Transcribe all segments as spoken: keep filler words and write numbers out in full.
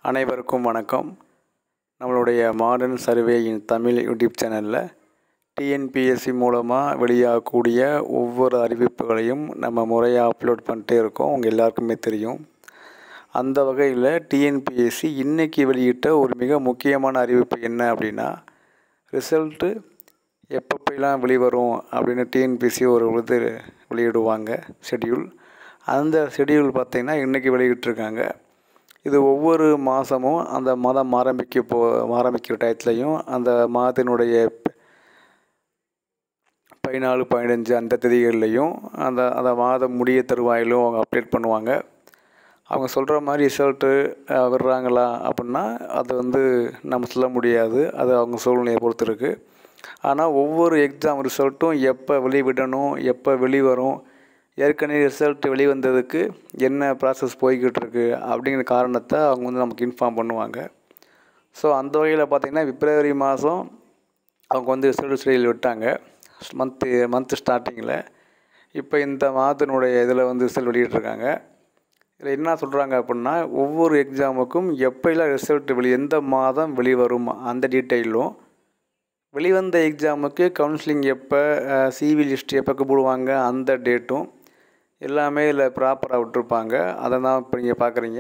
அனைவருக்கும் வணக்கம். நம்மளுடைய modern survey in Tamil YouTube சேனலில் டிஎன்பிஎஸ்சி மூலமாக வெளியாகக்கூடிய ஒவ்வொரு அறிவிப்புகளையும் நம்ம முறையாக அப்லோட் பண்ணிட்டே இருக்கோம். உங்கள் எல்லாருக்குமே தெரியும். அந்த வகையில் டிஎன்பிஎஸ்சி இன்றைக்கி வெளியிட்ட ஒரு மிக முக்கியமான அறிவிப்பு என்ன அப்படின்னா, ரிசல்ட்டு எப்பப்பெல்லாம் வெளிவரும் அப்படின்னு டிஎன்பிஎஸ்சி ஒரு இது வெளியிடுவாங்க ஷெட்யூல். அந்த ஷெட்யூல் பார்த்திங்கன்னா இன்றைக்கி வெளியிட்டிருக்காங்க. இது ஒவ்வொரு மாதமும் அந்த மாதம் ஆரம்பிக்க போ ஆரம்பிக்கிற டயத்துலையும் அந்த மாதத்தினுடைய பதினாலு பதினஞ்சு அந்த தேதிகள்லையும் அந்த அந்த மாதம் முடிய தருவாயிலும் அவங்க அப்டேட் பண்ணுவாங்க. அவங்க சொல்கிற மாதிரி ரிசல்ட்டு விடுறாங்களா அப்படின்னா அது வந்து நம்ம சொல்ல முடியாது. அது அவங்க சூழ்நிலையை பொறுத்து இருக்குது. ஆனால் ஒவ்வொரு எக்ஸாம் ரிசல்ட்டும் எப்போ வெளிவிடணும், எப்போ வெளிவரும், ஏற்கனவே ரிசல்ட் வெளிவந்ததுக்கு என்ன ப்ராசஸ் போய்கிட்டு இருக்கு அப்படிங்கிற காரணத்தை அவங்க வந்து நமக்கு இன்ஃபார்ம் பண்ணுவாங்க. ஸோ அந்த வகையில் பார்த்திங்கன்னா பிப்ரவரி மாதம் அவங்க வந்து ரிசல்ட் ஷெட்யூல் விட்டாங்க மந்த்து மந்த்து ஸ்டார்டிங்கில். இப்போ இந்த மாதத்தினுடைய இதில் வந்து ரிசல்ட் வெளியிட்ருக்காங்க. இதில் என்ன சொல்கிறாங்க அப்படின்னா, ஒவ்வொரு எக்ஸாமுக்கும் எப்போல்லாம் ரிசல்ட் வெளி எந்த மாதம் வெளிவரும் அந்த டீட்டெயிலும், வெளிவந்த எக்ஸாமுக்கு கவுன்சிலிங் எப்போ, சிவி லிஸ்ட் எப்போ கூப்பிடுவாங்க அந்த டேட்டும் எல்லாமே இதில் ப்ராப்பராக விட்டுருப்பாங்க. அதை தான் இப்போ நீங்கள் பார்க்குறீங்க.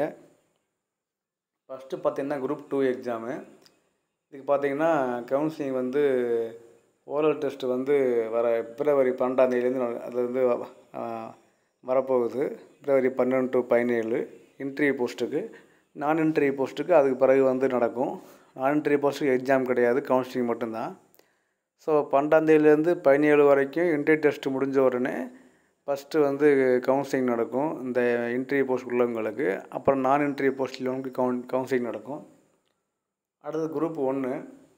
ஃபஸ்ட்டு பார்த்திங்கன்னா குரூப் டூ எக்ஸாமு. இதுக்கு பார்த்திங்கன்னா கவுன்சிலிங் வந்து ஓரல் டெஸ்ட்டு வந்து வர பிப்ரவரி பன்னெண்டாந்தேதியிலேருந்து அது வந்து வரப்போகுது. பிப்ரவரி பன்னெண்டு டு பதினேழு இன்டர்வியூ போஸ்ட்டுக்கு. நான் இன்டர்வியூ போஸ்ட்டுக்கு அதுக்கு பிறகு வந்து நடக்கும். நான் இன்டர்வியூ போஸ்ட்டுக்கு எக்ஸாம் கிடையாது, கவுன்சிலிங் மட்டும்தான். ஸோ பன்னெண்டாந்தேதியிலேருந்து பதினேழு வரைக்கும் இன்டர்வியூ டெஸ்ட்டு முடிஞ்ச உடனே ஃபஸ்ட்டு வந்து கவுன்சிலிங் நடக்கும் இந்த இன்டர்வியூ போஸ்ட் உள்ளவங்களுக்கு. அப்புறம் நான் இன்டர்வியூ போஸ்ட் உள்ளவங்களுக்கு கவுன் கவுன்சிலிங் நடக்கும். அடுத்தது குரூப் ஒன்று.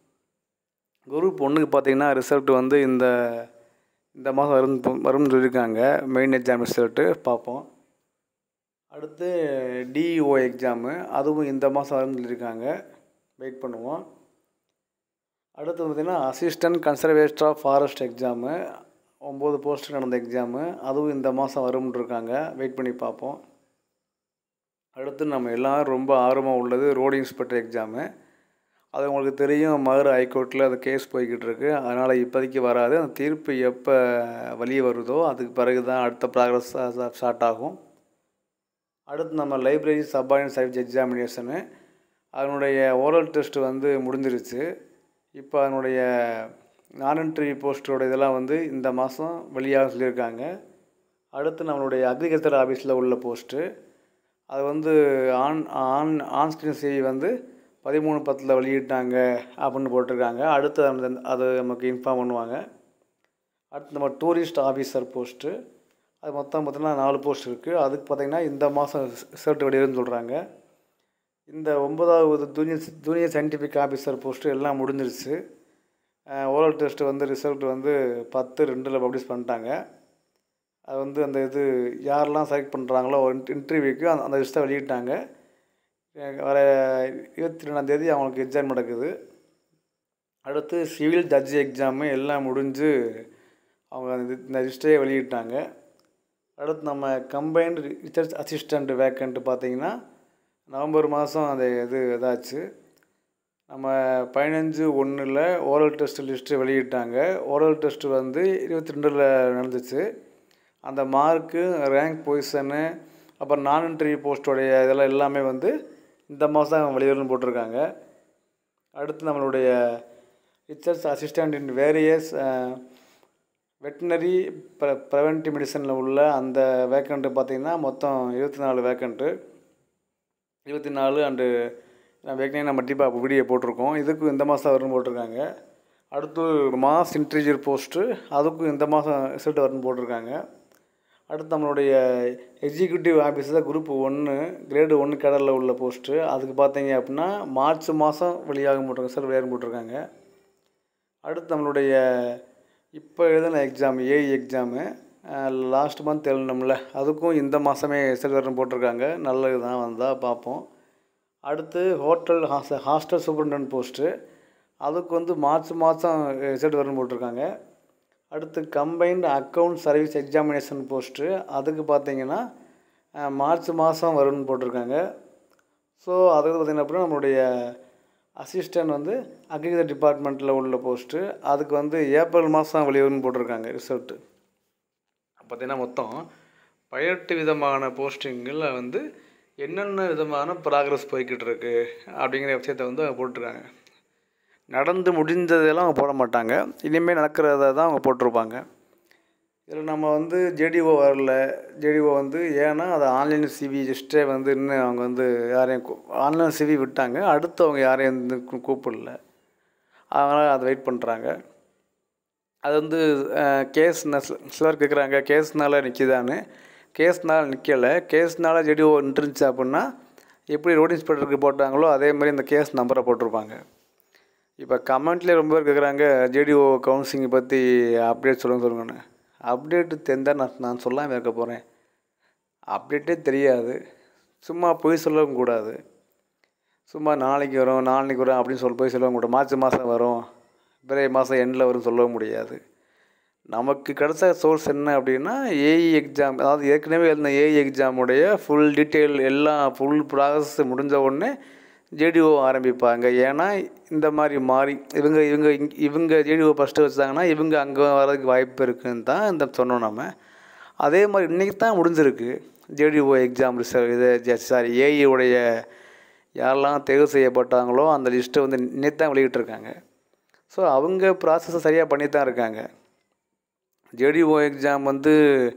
குரூப் ஒன்றுக்கு பார்த்திங்கன்னா ரிசல்ட் வந்து இந்த இந்த மாதம் வரும் வரும்னு சொல்லியிருக்காங்க. மெயின் எக்ஸாம் ரிசல்ட்டு பார்ப்போம். அடுத்து டிஇஓ எக்ஸாமு, அதுவும் இந்த மாதம் வரும்னு சொல்லியிருக்காங்க. வெயிட் பண்ணுவோம். அடுத்து பார்த்திங்கன்னா assistant conservator of forest exam, ஒம்பது போஸ்ட்டு நடந்த எக்ஸாமு, அதுவும் இந்த மாதம் வரும்னு இருக்காங்க. வெயிட் பண்ணி பார்ப்போம். அடுத்து நம்ம எல்லோரும் ரொம்ப ஆர்வமாக உள்ளது ரோடு இன்ஸ்பெக்டர் எக்ஸாமு. அது உங்களுக்கு தெரியும், மதுரை ஹைகோர்ட்டில் அது கேஸ் போய்கிட்டு இருக்குது. அதனால் இப்போதைக்கு வராது. அந்த தீர்ப்பு எப்போ வெளியே வருதோ அதுக்கு பிறகு தான் அடுத்த ப்ராக்ரஸ் ஸ்டார்ட் ஆகும். அடுத்து நம்ம லைப்ரரி சப்பார்டினேட் சர்வீஸ் எக்ஸாமினேஷனு, அதனுடைய ஓரல் டெஸ்ட்டு வந்து முடிஞ்சிருச்சு. இப்போ அதனுடைய நான் இன்டர்வியூ போஸ்ட்டோட இதெல்லாம் வந்து இந்த மாதம் வெளியாக சொல்லியிருக்காங்க. அடுத்து நம்மளுடைய அக்ரிகல்ச்சர் ஆஃபீஸில் உள்ள போஸ்ட்டு, அது வந்து ஆன் ஆன் ஆன்ஸ்க்ரீன் செய்தி வந்து பதிமூணு பத்தில் வெளியிட்டாங்க அப்படின்னு போட்டிருக்காங்க. அடுத்து அந்த அது நமக்கு இன்ஃபார்ம் பண்ணுவாங்க. அடுத்து நம்ம டூரிஸ்ட் ஆஃபீஸர் போஸ்ட்டு, அது மொத்தம் பார்த்திங்கன்னா நாலு போஸ்ட் இருக்குது. அதுக்கு பார்த்திங்கன்னா இந்த மாதம் ரிசல்ட் வெளியிடுன்னு சொல்கிறாங்க. இந்த ஒன்பதாவது junior junior scientific officer post எல்லாம் முடிஞ்சிருச்சு. ஓரல் டெஸ்ட்டு வந்து ரிசல்ட் வந்து பத்து ரெண்டில் பப்ளிஷ் பண்ணிட்டாங்க. அது வந்து அந்த இது யாரெல்லாம் செலக்ட் பண்ணுறாங்களோ ஒரு இன்டர்வியூக்கு அந்த அந்த லிஸ்ட்டை வெளியிட்டாங்க. வர இருபத்தி ரெண்டாந்தேதி அவங்களுக்கு எக்ஸாம் நடக்குது. அடுத்து சிவில் ஜட்ஜி எக்ஸாமு எல்லாம் முடிஞ்சு அவங்க இந்த லிஸ்ட்டையே வெளியிட்டாங்க. அடுத்து நம்ம கம்பைன்டு ரிசர்ச் அசிஸ்டண்ட் வேக்கண்ட்டு பார்த்திங்கன்னா நவம்பர் மாதம் அந்த இது இதாச்சு. நம்ம பதினஞ்சு ஒன்றில் ஓரல் டெஸ்ட் லிஸ்ட்டு வெளியிட்டாங்க. ஓரல் டெஸ்ட்டு வந்து இருபத்தி ரெண்டில் நடந்துச்சு. அந்த மார்க்கு, ரேங்க் பொசிஷனு, அப்புறம் நான் இன்டர்வியூ போஸ்ட்டோடைய இதெல்லாம் எல்லாமே வந்து இந்த மாதம் வெளியிடணும்னு போட்டிருக்காங்க. அடுத்து நம்மளுடைய research assistant in various veterinary ப்ர ப்ரிவென்டிவ் மெடிசனில் உள்ள அந்த வேக்கண்ட்டு பார்த்திங்கன்னா மொத்தம் இருபத்தி நாலு வேக்கண்ட்டு இருபத்தி நாலு அண்டு நான் வேக்கனே நம்ம டீப்பாக வீடியோ போட்டிருக்கோம். இதுக்கும் இந்த மாதம் வரும்னு போட்டிருக்காங்க. அடுத்து மாஸ் இன்டீரியர் போஸ்ட்டு, அதுக்கும் இந்த மாதம் ரிசல்ட் வரும்னு போட்டிருக்காங்க. அடுத்து நம்மளுடைய எக்ஸிக்யூட்டிவ் ஆஃபீஸில் குரூப் ஒன்று கிரேடு ஒன்று கேடரில் உள்ள போஸ்ட்டு, அதுக்கு பார்த்தீங்க அப்படின்னா மார்ச் மாதம் வெளியாகும் போட்டிருக்காங்க, ரிசல்ட் வெளியாகும் போட்டிருக்காங்க. அடுத்து நம்மளுடைய இப்போ எழுதின exam AE exam last month எழுதணும்ல, அதுக்கும் இந்த மாதமே ரிசல்ட் வரும்னு போட்டிருக்காங்க. நல்லது தான், வந்தால் பார்ப்போம். அடுத்து ஹோட்டல் ஹாஸ் ஹாஸ்டல் சூப்பரண்டன்ட் போஸ்ட்டு, அதுக்கு வந்து மார்ச் மாதம் ரிசல்ட் வரும்னு போட்டிருக்காங்க. அடுத்து combined account service examination post, அதுக்கு பார்த்திங்கன்னா மார்ச் மாதம் வரும்னு போட்டிருக்காங்க. ஸோ அது வந்து பார்த்திங்கன்னா அப்படின்னா நம்மளுடைய அசிஸ்டன்ட் வந்து அக்ரிகல்ச்சர் டிபார்ட்மெண்ட்டில் உள்ள போஸ்ட்டு, அதுக்கு வந்து ஏப்ரல் மாதம் வெளிவரும்னு போட்டிருக்காங்க ரிசல்ட்டு. பார்த்திங்கன்னா மொத்தம் பதினெட்டு விதமான போஸ்டிங்கில் வந்து என்னென்ன விதமான ப்ராக்ரஸ் போய்கிட்டு இருக்கு அப்படிங்கிற விஷயத்தை வந்து அவங்க போட்டிருக்காங்க. நடந்து முடிஞ்சதெல்லாம் அவங்க போட மாட்டாங்க, இனிமேல் நடக்கிறத தான் அவங்க போட்டிருப்பாங்க. இதில் நம்ம வந்து ஜேடிஓ வரல, ஜேடிஓ வந்து ஏன்னா அது ஆன்லைன் சிவி ஜஸ்ட்டே வந்து இன்னும் அவங்க வந்து யாரையும் ஆன்லைன் சிவி விட்டாங்க, அடுத்து அவங்க யாரையும் வந்து கூப்பிடல, அதனால் அதை வெயிட் பண்ணுறாங்க. அது வந்து கேஸ்னால் சிலர் கேட்குறாங்க கேஸ்னால் நிற்கிதான்னு. கேஸ்னால் நிற்கலை, கேஸ்னால் ஜேடிஓ நின்றுச்சு அப்படின்னா எப்படி ரோட் இன்ஸ்பெக்டருக்கு போட்டாங்களோ அதே மாதிரி இந்த கேஸ் நம்பரை போட்டிருப்பாங்க. இப்போ கமெண்ட்லேயே ரொம்ப பேர் கேட்குறாங்க ஜேடிஓ கவுன்சிலிங்கை பற்றி அப்டேட் சொல்லுங்க சொல்லுங்கன்னு. அப்டேட்டு தெரிந்தால் நான் நான் சொல்லாமல் இருக்க போகிறேன். அப்டேட்டே தெரியாது, சும்மா போய் சொல்லவும் கூடாது. சும்மா நாளைக்கு வரும் நாளைக்கு வரும் அப்படின்னு சொல்லி போய் சொல்லவும் கூடாது. மார்ச் மாதம் வரும், பிறகு மாதம் எண்டில் வரும் சொல்லவும் முடியாது. நமக்கு கிடைச்ச சோர்ஸ் என்ன அப்படின்னா ஏஇ எக்ஸாம், அதாவது ஏற்கனவே எழுதின ஏஇ எக்ஸாமுடைய ஃபுல் டீட்டெயில் எல்லாம் ஃபுல் ப்ராசஸ் முடிஞ்ச உடனே ஜேடிஓ ஆரம்பிப்பாங்க. ஏன்னா இந்த மாதிரி மாறி இவங்க இவங்க இவங்க ஜேடிஓ ஃபஸ்ட்டு வச்சாங்கன்னா இவங்க அங்கே வர்றதுக்கு வாய்ப்பு இருக்குதுன்னு தான் இந்த சொன்னோம் நம்ம. அதே மாதிரி இன்றைக்கி தான் முடிஞ்சிருக்கு ஜேடிஓ எக்ஸாம் ரிசல்ட். இது சாரி ஏஇ உடைய யாரெல்லாம் தேர்வு செய்யப்பட்டாங்களோ அந்த லிஸ்ட்டை வந்து இன்னைக்கு தான் வெளியிட்டிருக்காங்க. ஸோ அவங்க ப்ராசஸை சரியாக பண்ணி தான் இருக்காங்க. ஜேடிஓ எக்ஸாம் வந்து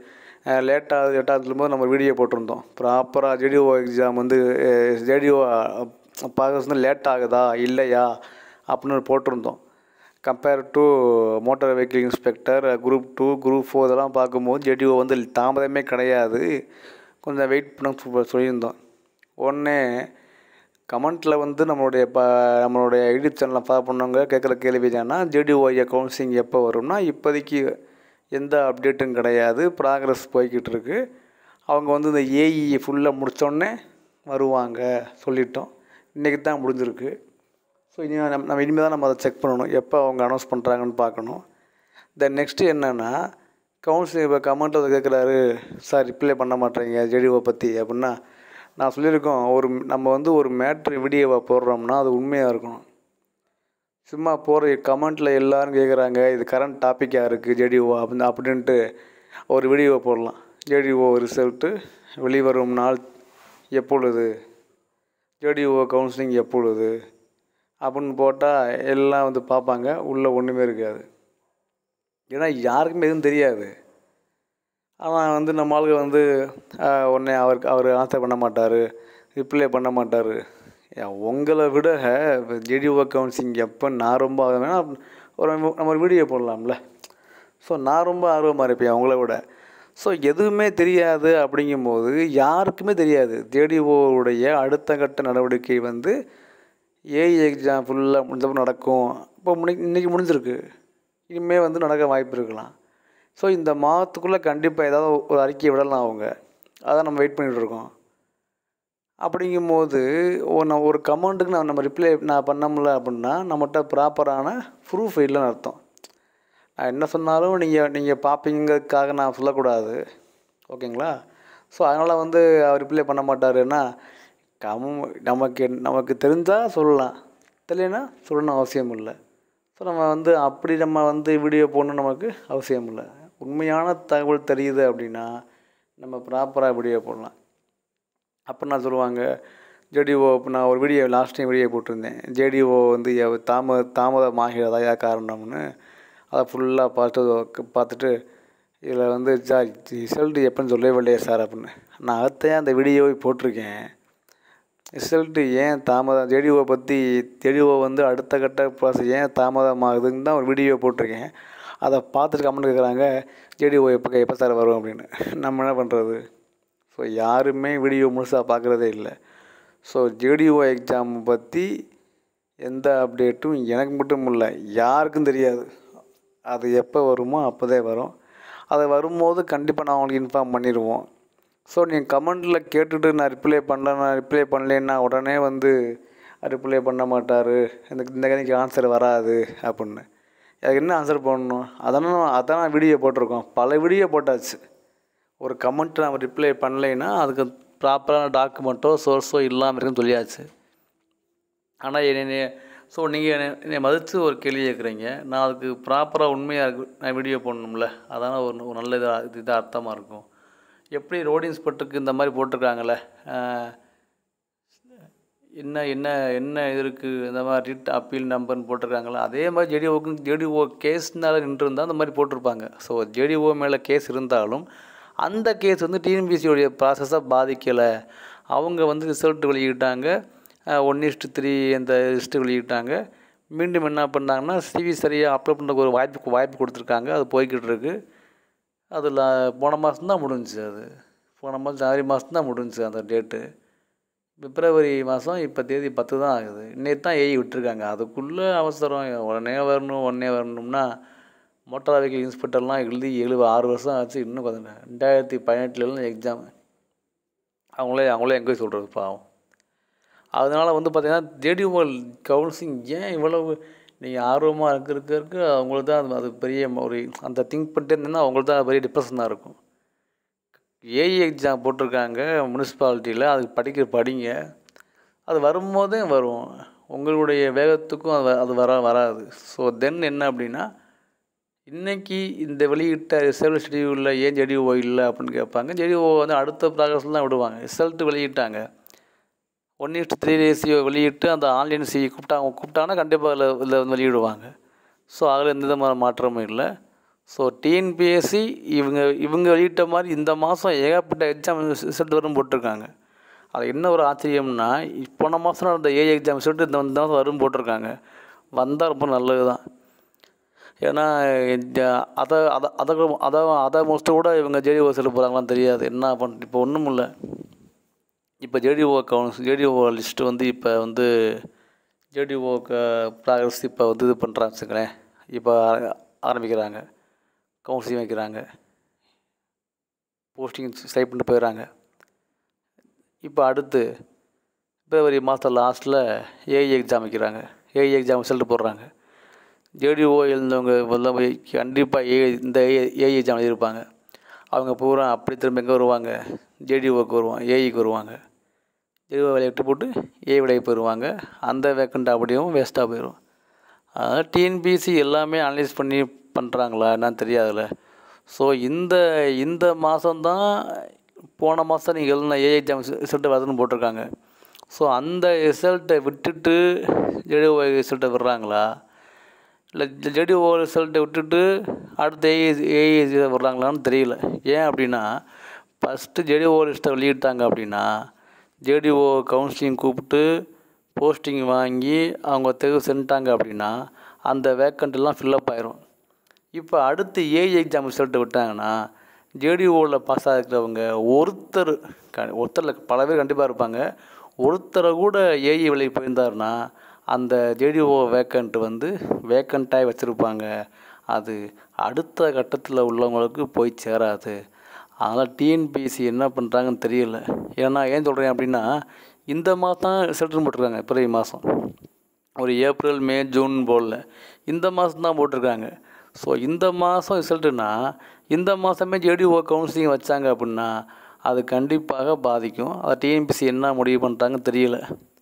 லேட்டாக லேட்டாக சொல்லும்போது நம்ம வீடியோ போட்டிருந்தோம். ப்ராப்பராக ஜேடிஓ எக்ஸாம் வந்து ஜேடிஓ ப்ராசஸ் வந்து லேட் ஆகுதா இல்லையா அப்படின்னு போட்டிருந்தோம். Compare to motor vehicle inspector group two group four இதெல்லாம் பார்க்கும்போது ஜேடிஓ வந்து தாமதமே கிடையாது, கொஞ்சம் வெயிட் பண்ண சொல்லியிருந்தோம். உடனே கமெண்ட்டில் வந்து நம்மளுடைய ப நம்மளுடைய யூடியூப் சேனலை ஃபாலோ பண்ணவங்க கேட்குற கேள்வி என்னன்னா ஜேடிஓ கவுன்சிலிங் எப்போ வரும்னா இப்போதைக்கு எந்த அப்டேட்டும் கிடையாது, ப்ராக்ரஸ் போய்கிட்டு இருக்குது. அவங்க வந்து இந்த ஏஇ ஃபுல்லாக முடித்தோடனே வருவாங்க சொல்லிட்டோம். இன்றைக்கி தான் முடிஞ்சிருக்கு. ஸோ இனி நம்ம நம்ம இனிமேல் தான் நம்ம அதை செக் பண்ணணும், எப்போ அவங்க அனௌன்ஸ் பண்ணுறாங்கன்னு பார்க்கணும். தென் நெக்ஸ்ட்டு என்னென்னா கவுன்சிலிங் இப்போ கமெண்ட்டில் அதை கேட்குறாரு சார் ரிப்ளை பண்ண மாட்டேறீங்க ஜேடிஓ பற்றி அப்படின்னா, நான் சொல்லியிருக்கோம் ஒரு நம்ம வந்து ஒரு மேட்ரு வீடியோவை போடுறோம்னா அது உண்மையாக இருக்கணும். சும்மா போகிற கமெண்ட்டில் எல்லோரும் கேட்குறாங்க இது கரண்ட் டாப்பிக்காக இருக்குது ஜேடிஓ அப்படின்னு அப்படின்ட்டு ஒரு வீடியோவை போடலாம். ஜேடிஓ ரிசல்ட்டு வெளிவரும் நாள் எப்பொழுது, ஜேடிஓ கவுன்சிலிங் எப்பொழுது அப்படின்னு போட்டால் எல்லாம் வந்து பார்ப்பாங்க, உள்ளே ஒன்றுமே இருக்காது. ஏன்னா யாருக்குமே எதுவும் தெரியாது. ஆனால் வந்து நம்ம ஆளுங்க வந்து உடனே அவருக்கு அவர் ஆன்சர் பண்ண மாட்டார், ரிப்ளை பண்ண மாட்டார். உங்களை விட ஜேடிஓ கவுன்சிலிங் எப்போ நான் ரொம்ப ஆகுதுன்னா ஒரு நம்ம ஒரு வீடியோ போடலாம்ல. ஸோ நான் ரொம்ப ஆர்வமாக இருப்பேன் அவங்கள விட. ஸோ எதுவுமே தெரியாது அப்படிங்கும்போது யாருக்குமே தெரியாது ஜேடிஓவுடைய அடுத்த கட்ட நடவடிக்கை வந்து ஏஇ எக்ஸாம் ஃபுல்லாக முடிஞ்சப்போ நடக்கும். இப்போ முடி இன்றைக்கி முடிஞ்சிருக்கு, இனிமேல் வந்து நடக்க வாய்ப்பு இருக்கலாம். ஸோ இந்த மாதத்துக்குள்ளே கண்டிப்பாக ஏதாவது ஒரு அறிக்கையை விடலாம் அவங்க, அதான் நம்ம வெயிட் பண்ணிகிட்ருக்கோம். அப்படிங்கும்போது நான் ஒரு கமெண்ட்டுக்கு நான் நம்ம ரிப்ளை நான் பண்ண முடியல அப்படின்னா நம்மகிட்ட ப்ராப்பரான ப்ரூஃப் இல்லைன்னு அர்த்தம். நான் என்ன சொன்னாலும் நீங்கள் நீங்கள் பார்ப்பீங்கிறதுக்காக நான் சொல்லக்கூடாது, ஓகேங்களா? ஸோ அதனால் வந்து அவர் ரிப்ளை பண்ண மாட்டாருன்னா கம் நமக்கு நமக்கு தெரிஞ்சால் சொல்லலாம், தெரியலனா சொல்லணும் அவசியம் இல்லை. ஸோ நம்ம வந்து அப்படி நம்ம வந்து வீடியோ போடணும் நமக்கு அவசியம் இல்லை. உண்மையான தகவல் தெரியுது அப்படின்னா நம்ம ப்ராப்பராக வீடியோ போடலாம். அப்போ நான் சொல்லுவாங்க ஜேடிஓ இப்போ நான் ஒரு வீடியோ லாஸ்ட் டைம் வீடியோ போட்டிருந்தேன், ஜேடிஓ வந்து தாம தாமதமாகிறதா யா காரணம்னு. அதை ஃபுல்லாக பார்த்து பார்த்துட்டு இதில் வந்து சார் ரிசல்ட்டு எப்போன்னு சொல்லவே இல்லையே சார் அப்படின்னு. நான் அடுத்த அந்த வீடியோவை போட்டிருக்கேன். ரிசல்ட்டு ஏன் தாமதம், ஜேடிஓ பற்றி ஜேடிஓ வந்து அடுத்த கட்ட ப்ராசஸ் ஏன் தாமதமாகுதுன்னு தான் ஒரு வீடியோ போட்டிருக்கேன். அதை பார்த்துட்டு கமெண்ட் கேட்குறாங்க ஜேடிஓ எப்போ எப்போ சார் வரும் அப்படின்னு. நம்ம என்ன பண்ணுறது? ஸோ யாருமே வீடியோ முழுசாக பார்க்குறதே இல்லை. ஸோ ஜேடிஓ எக்ஸாம் பற்றி எந்த அப்டேட்டும் எனக்கு மட்டும் இல்லை, யாருக்கும் தெரியாது. அது எப்போ வருமோ அப்போ தான் வரும். அது வரும்போது கண்டிப்பாக நான் உங்களுக்கு இன்ஃபார்ம் பண்ணிடுவோம். ஸோ நீங்கள் கமெண்டில் கேட்டுட்டு நான் ரிப்ளை பண்ணல நான் ரிப்ளை பண்ணலேன்னா உடனே வந்து ரிப்ளை பண்ண மாட்டார், எனக்கு இந்த கதைக்கு ஆன்சர் வராது அப்படின்னு. அதுக்கு என்ன ஆன்சர் பண்ணணும்? அதனால் அதான் நான் வீடியோ போட்டிருக்கோம், பல வீடியோ போட்டாச்சு. ஒரு கமெண்ட் நம்ம ரிப்ளை பண்ணலைன்னா அதுக்கு ப்ராப்பரான டாக்குமெண்ட்டோ சோர்ஸோ இல்லாமல் இருக்குன்னு சொல்லியாச்சு. ஆனால் என்னை ஸோ நீங்கள் என்னை என்னை மதித்து ஒரு கேள்வி கேட்குறீங்க, நான் அதுக்கு ப்ராப்பராக உண்மையாக இருக்கு நான் வீடியோ போடணும்ல, அதான ஒரு ஒரு நல்ல இதாக இது இதாக அர்த்தமாக இருக்கும். எப்படி ரோடு இன்ஸ்பெக்டருக்கு இந்த மாதிரி போட்டிருக்காங்களே, என்ன என்ன என்ன இது இருக்குது இந்த மாதிரி ரிட் அப்பீல் நம்பர்னு போட்டிருக்காங்களே, அதே மாதிரி ஜேடிஓக்கு ஜேடிஓ கேஸ்னால நின்றுருந்தால் அந்த மாதிரி போட்டிருப்பாங்க. ஸோ ஜேடிஓ மேலே கேஸ் இருந்தாலும் அந்த கேஸ் வந்து டிஎன்பிசியோடைய ப்ராசஸை பாதிக்கலை. அவங்க வந்து ரிசல்ட் வெளியிட்டாங்க, ஒன் இஸ்ட்டு த்ரீ அந்த லிஸ்ட்டு வெளியிட்டாங்க. மீண்டும் என்ன பண்ணாங்கன்னா சிவி சரியாக அப்ளை பண்ணுறதுக்கு ஒரு வாய்ப்பு வாய்ப்பு கொடுத்துருக்காங்க. அது போய்கிட்டு இருக்கு. அதில் போன மாதம் தான் முடிஞ்சிச்சு. அது போன மாதம் ஜனவரி மாதம் தான் முடிஞ்சிச்சு அந்த டேட்டு. பிப்ரவரி மாதம் இப்போ தேதி பத்து தான் ஆகுது. இன்னைக்கு தான் ஏஐ விட்டுருக்காங்க. அதுக்குள்ளே அவசரம் உடனே வரணும் உடனே வரணும்னா மோட்டார் வெஹிக்கிள் இன்ஸ்பெக்டர்லாம் எழுதி ஏழு ஆறு வருஷம் ஆச்சு. இன்னும் பார்த்தீங்கன்னா ரெண்டாயிரத்தி பதினெட்டுலாம் எக்ஸாம். அவங்களே அவங்களே எங்கே சொல்கிறது பாவம். அதனால் வந்து பார்த்திங்கன்னா ஜேடிஓ கவுன்சிலிங் ஏன் இவ்வளவு நீங்கள் ஆர்வமாக இருக்க இருக்க இருக்க அவங்களுக்கு தான் அது அது பெரிய ஒரு அந்த திங்க் பண்ணிட்டு இருந்தீங்கன்னா அவங்களுக்கு தான் பெரிய டிப்ரெஷனாக இருக்கும். ஏஇ எக்ஸாம் போட்டிருக்காங்க முனிசிபாலிட்டியில், அதுக்கு படிக்கிற படிங்க. அது வரும்போதே வரும், உங்களுடைய வேகத்துக்கும் அது அது வர வராது. ஸோ தென் என்ன அப்படின்னா, இன்றைக்கி இந்த வெளியிட்ட ரிசல்ட் ஷெடியூலில் ஏன் ஜேடிஓ இல்லை அப்படின்னு கேட்பாங்க. ஜேடிஓ வந்து அடுத்த ப்ராக்ரஸில் தான் விடுவாங்க. ரிசல்ட்டு வெளியிட்டாங்க, ஒன் இஸ்ட் த்ரீ ரேசியோ வெளியிட்டு அந்த ஆன்லைன் சி கூப்பிட்டாங்க கூப்பிட்டாங்கன்னா கண்டிப்பாக அதில் இதில் வந்து வெளியிடுவாங்க. ஸோ அதில் எந்த விதமான மாற்றமும் இல்லை. ஸோ டிஎன்பிஎஸ்சி இவங்க இவங்க வெளியிட்ட மாதிரி இந்த மாதம் ஏகப்பட்ட எக்ஸாம் ரிசல்ட் வரும் போட்டிருக்காங்க. அது என்ன ஒரு ஆச்சரியம்னா, போன மாதம் நடந்த ஏஐ எக்ஸாம் ரிசல்ட்டு இந்த இந்த மாதம் வரும் போட்டிருக்காங்க. வந்தால் ரொம்ப நல்லது தான். ஏன்னா அதை அதை அதை அதை அதை மோஸ்ட்டு கூட இவங்க ஜேடிஓ செல்ல போகிறாங்களான்னு தெரியாது. என்ன பண்ண இப்போ ஒன்றும் இல்லை. இப்போ ஜேடிஓ கவுன்ஸ் ஜேடிஓ லிஸ்ட்டு வந்து இப்போ வந்து ஜேடிஓ ப்ராக்ரஸ் இப்போ வந்து இது பண்ணுறான்னு வச்சுக்கிறேன். இப்போ ஆரம்பிக்கிறாங்க, கவுன்சிலிங் வைக்கிறாங்க, போஸ்டிங் சைட் பண்ணிட்டு போயிடறாங்க. இப்போ அடுத்து பிப்ரவரி மாதம் லாஸ்ட்டில் ஏஐ எக்ஸாம் வைக்கிறாங்க. ஏஐ எக்ஸாம் ரிசல்ட்டு போடுறாங்க. ஜேடிஓ எழுந்தவங்க எல்லாம் போய் கண்டிப்பாக ஏஐ இந்த ஏஐ ஏஐ எக்ஸாம் எழுதியிருப்பாங்க. அவங்க பூரா அப்படி திரும்ப எங்கே வருவாங்க, ஜேடிஓக்கு வருவாங்க, ஏஐக்கு வருவாங்க. ஜேடிஓ வேலையை விட்டு போட்டு ஏஐ வேலைக்கு போயிடுவாங்க. அந்த வேக்கண்ட் அப்படியும் வேஸ்ட்டாக போயிடும். அதனால் டிஎன்பிஎஸ்சி எல்லாமே அனலைஸ் பண்ணி பண்ணுறாங்களா என்னன்னு தெரியாதுல்ல. ஸோ இந்த இந்த மாதம்தான் போன மாதம் நீங்கள் எழுதின ஏஐ எக்ஸாம் ரிசல்ட்டு வருதுன்னு போட்டிருக்காங்க. ஸோ அந்த ரிசல்ட்டை விட்டுட்டு ஜேடிஓ ரிசல்ட்டை விடுறாங்களா, இல்லை ஜேடிஓ ரிசல்ட்டை விட்டுட்டு அடுத்த ஏஐ ஏஐ விடுறாங்களான்னு தெரியல. ஏன் அப்படின்னா, ஃபஸ்ட்டு ஜேடிஓ லிஸ்ட்டை வெளியிட்டாங்க அப்படின்னா ஜேடிஓ கவுன்சிலிங் கூப்பிட்டு போஸ்டிங் வாங்கி அவங்க தேர்வு செஞ்சுட்டாங்க அப்படின்னா அந்த வேக்கண்ட்டெல்லாம் ஃபில்லப் ஆயிரும். இப்போ அடுத்து ஏஐ எக்ஸாம் ரிசல்ட்டு விட்டாங்கன்னா ஜேடிஓவில் பாஸ் ஆகிருக்கிறவங்க ஒருத்தர் க ஒருத்தரில் பல பேர் கண்டிப்பாக இருப்பாங்க. ஒருத்தரை கூட ஏஐ வேலைக்கு போயிருந்தாருன்னா அந்த ஜேடிஓ வேக்கண்ட்டு வந்து வேக்கண்ட்டாக வச்சுருப்பாங்க. அது அடுத்த கட்டத்தில் உள்ளவங்களுக்கு போய் சேராது. அதனால் டிஎன்பிஎஸ்சி என்ன பண்ணுறாங்கன்னு தெரியல. ஏன்னா ஏன் சொல்கிறேன் அப்படின்னா, இந்த மாதம் ரிசல்ட்டுன்னு போட்டிருக்காங்க. பிப்ரவரி மாதம் ஒரு ஏப்ரல் மே ஜூன் போடல, இந்த மாதம் தான் போட்டிருக்காங்க. ஸோ இந்த மாதம் ரிசல்ட்டுனா இந்த மாதமே ஜேடிஓ கவுன்சிலிங் வச்சாங்க அப்படின்னா அது கண்டிப்பாக பாதிக்கும். அதை டிஎன்பிஎஸ்சி என்ன முடிவு பண்ணுறாங்கன்னு தெரியல.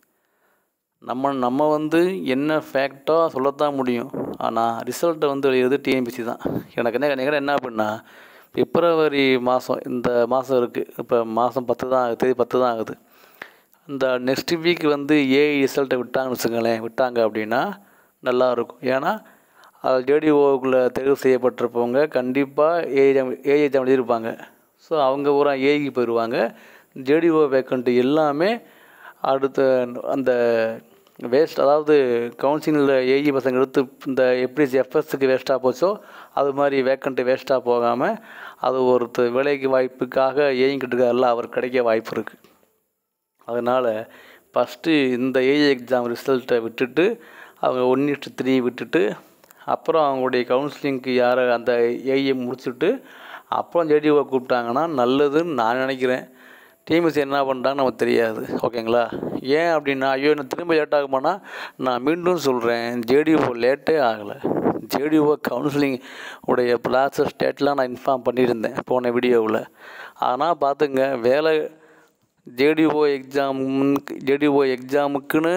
நம்ம நம்ம வந்து என்ன ஃபேக்டோ சொல்லத்தான் முடியும். ஆனால் ரிசல்ட்டை வந்து வெளியிடுறது டிஎன்பிஎஸ்சி தான். எனக்கு என்ன நினைக்கிறேன் என்ன அப்படின்னா, பிப்ரவரி மாதம் இந்த மாதம் இருக்குது, இப்போ மாதம் பத்து தான் ஆகுது, தேதி பத்து தான் ஆகுது. இந்த நெக்ஸ்ட் வீக் வந்து ஏஐ ரிசல்ட்டை விட்டாங்கன்னு வச்சுக்கோங்களேன், விட்டாங்க அப்படின்னா நல்லாயிருக்கும். ஏன்னா அது ஜேடிஓக்குள்ளே தேர்வு செய்யப்பட்டிருப்பவங்க கண்டிப்பாக ஏஐ ஏஐ எக்ஸாம் எழுதியிருப்பாங்க. ஸோ அவங்க பூரா ஏஐக்கு போயிடுவாங்க. ஜேடிஓ வேக்கண்ட்டு எல்லாமே அடுத்த அந்த வேஸ்ட், அதாவது கவுன்சிலிங்கில் ஏஇ பசங்க எடுத்து இந்த எப்படி எஃப்எஸ்க்கு வேஸ்ட்டாக போச்சோ அது மாதிரி வேக்கண்ட்டு வேஸ்ட்டாக போகாமல் அது ஒருத்தர் வேலைக்கு வாய்ப்புக்காக ஏங்கிட்டு இருக்காருல்ல, அவர் கிடைக்க வாய்ப்பு இருக்குது. அதனால் ஃபஸ்ட்டு இந்த ஏஐ எக்ஸாம் ரிசல்ட்டை விட்டுட்டு அவங்க ஒன் இஸ்ட்டு த்ரீ விட்டுட்டு அப்புறம் அவங்களுடைய கவுன்சிலிங்க்கு யாரை அந்த ஏஐயை முடிச்சுட்டு அப்புறம் ஜேடிஓவை கூப்பிட்டாங்கன்னா நல்லதுன்னு நான் நினைக்கிறேன். டிஎன்பிஎஸ்சி என்ன பண்ணுறாங்கன்னு நமக்கு தெரியாது. ஓகேங்களா? ஏன் அப்படின்னா, ஐயோ என்ன திரும்ப லேட் ஆகுமானா, நான் மீண்டும் சொல்கிறேன், ஜேடிஓ லேட்டே ஆகலை. ஜேடிஓ கவுன்சிலிங் உடைய ப்ராசஸ் டேட்லாம் நான் இன்ஃபார்ம் பண்ணியிருந்தேன் போன வீடியோவில். ஆனால் பார்த்துங்க, வேலை ஜேடிஓ எக்ஸாமுக்கு ஜேடிஓ எக்ஸாமுக்குன்னு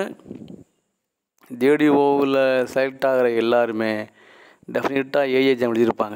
ஜேடிஓவில் செலக்ட் ஆகிற எல்லாருமே டெஃபினட்டாக ஏஇ எக்ஸாம் எழுதியிருப்பாங்க.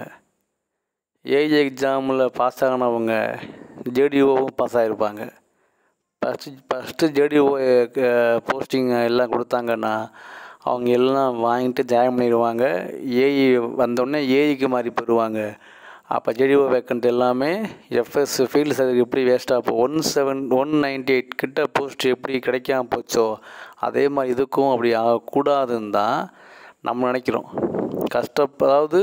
ஏஇ எக்ஸாமில் பாஸ் ஆகினவங்க ஜேடிஓவும் பாஸ் ஆகிருப்பாங்க. ஃபஸ்ட்டு ஃபஸ்ட்டு ஜேடிஓ போஸ்டிங் எல்லாம் கொடுத்தாங்கன்னா அவங்க எல்லாம் வாங்கிட்டு ஜாயின் பண்ணிடுவாங்க. ஏஇ வந்தோடனே ஏஇக்கு மாறி போயிடுவாங்க. அப்போ ஜேடிஓ வேக்கண்ட் எல்லாமே எஃப்எஸ் ஃபீல்டு சர்வீஸ் எப்படி வேஸ்ட்டாக இப்போ one seven one ninety eight கிட்ட போஸ்ட் எப்படி கிடைக்காம போச்சோ அதே மாதிரி இதுக்கும் அப்படி ஆகக்கூடாதுன்னு தான் நம்ம நினைக்கிறோம். கஷ்ட அதாவது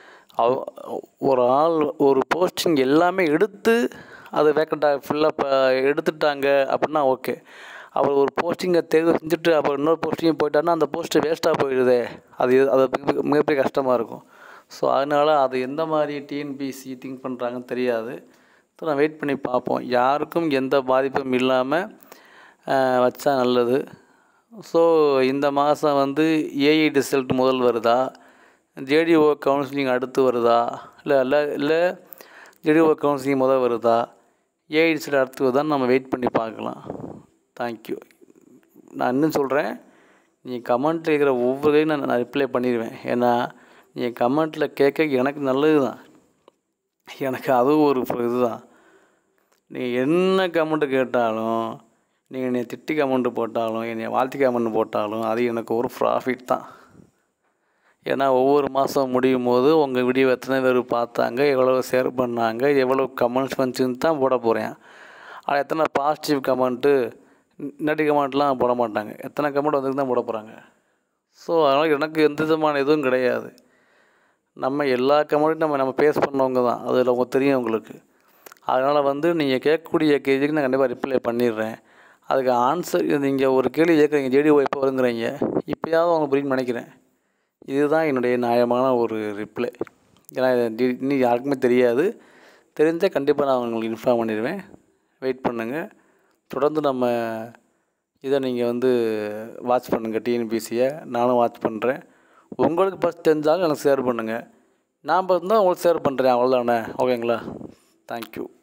ஒரு ஆள் ஒரு போஸ்டிங் எல்லாமே எடுத்து அது வேக்கண்ட்டாக ஃபுல்லாக எடுத்துட்டாங்க அப்படின்னா ஓகே. அவர் ஒரு போஸ்டிங்கை தேர்வு செஞ்சுட்டு அப்புறம் இன்னொரு போஸ்டிங் போயிட்டாருன்னா அந்த போஸ்ட்டு வேஸ்ட்டாக போயிடுதே, அது அது மிகப்பெரிய கஷ்டமாக இருக்கும். ஸோ அதனால் அது எந்த மாதிரி டிஎன்பிஎஸ்சி திங்க் பண்ணுறாங்கன்னு தெரியாது. ஸோ நான் வெயிட் பண்ணி பார்ப்போம். யாருக்கும் எந்த பாதிப்பும் இல்லாமல் வச்சா நல்லது. ஸோ இந்த மாதம் வந்து ஏஇ ரிசல்ட் முதல் வருதா, ஜேடிஓ கவுன்சிலிங் அடுத்து வருதா, இல்லை இல்லை இல்லை ஜேடிஓ கவுன்சிலிங் முதல் வருதா, ஏஇ ரிசல்ட் அடுத்து வருதான்னு நம்ம வெயிட் பண்ணி பார்க்கலாம். தேங்க்யூ. நான் இன்னும் சொல்கிறேன், நீங்கள் கமெண்ட்டில் இருக்கிற ஒவ்வொரு நான் நான் ரிப்ளை பண்ணிடுவேன். ஏன்னா நீங்கள் கமெண்ட்டில் கேட்க எனக்கு நல்லது தான், எனக்கு அதுவும் ஒரு இது தான். நீங்கள் என்ன கமெண்ட்டு கேட்டாலும், நீங்கள் என்னை திட்டி கமெண்ட்டு போட்டாலும், என்னை வாழ்த்தி கமெண்ட் போட்டாலும் அது எனக்கு ஒரு ப்ராஃபிட் தான். ஏன்னா ஒவ்வொரு மாதம் முடியும் போது உங்கள் வீடியோ எத்தனை பேர் பார்த்தாங்க, எவ்வளோ ஷேர் பண்ணாங்க, எவ்வளோ கமெண்ட்ஸ் வந்துச்சுன்னு தான் போட போகிறேன். ஆனால் எத்தனை பாசிட்டிவ் கமெண்ட்டு நெகட்டிவ் கமெண்ட்லாம் போட மாட்டாங்க, எத்தனை கமெண்ட் வந்து தான் போட போகிறாங்க. ஸோ அதனால் எனக்கு எந்த விதமான எதுவும் கிடையாது. நம்ம எல்லா கமெண்ட்டும் நம்ம நம்ம பேஸ் பண்ணவங்க தான், அதில் உங்க தெரியும் உங்களுக்கு. அதனால் வந்து நீங்கள் கேட்கக்கூடிய கேள்விக்கு நான் கண்டிப்பாக ரிப்ளை பண்ணிடுறேன். அதுக்கு ஆன்சர் நீங்கள் ஒரு கேள்வி கேட்குறீங்க, ஜேடிஓ எப்போ வருங்கிறீங்க, இப்போயாவது அவங்க புரியுன்னு நினைக்கிறேன். இதுதான் என்னுடைய நியாயமான ஒரு ரிப்ளை. ஏன்னா இன்னும் யாருக்குமே தெரியாது. தெரிஞ்சால் கண்டிப்பாக நான் உங்களுக்கு இன்ஃபார்ம் பண்ணிடுவேன். வெயிட் பண்ணுங்கள். தொடர்ந்து நம்ம இதை நீங்கள் வந்து வாட்ச் பண்ணுங்கள். டிஎன்பிஎஸ்சியை நானும் வாட்ச் பண்ணுறேன். உங்களுக்கு ஃபஸ்ட் தெரிஞ்சாலும் எனக்கு ஷேர் பண்ணுங்கள். நான் பார்த்தா உங்களுக்கு ஷேர் பண்ணுறேன், அவ்வளோதானே? ஓகேங்களா? தேங்க்யூ.